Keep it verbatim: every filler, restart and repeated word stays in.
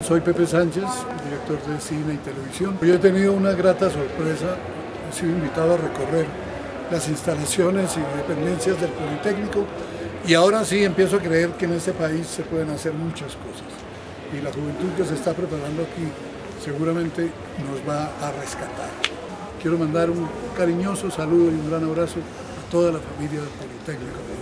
Soy Pepe Sánchez, director de cine y televisión. Yo he tenido una grata sorpresa, he sido invitado a recorrer las instalaciones y dependencias del Politécnico y ahora sí empiezo a creer que en este país se pueden hacer muchas cosas y la juventud que se está preparando aquí seguramente nos va a rescatar. Quiero mandar un cariñoso saludo y un gran abrazo a toda la familia del Politécnico.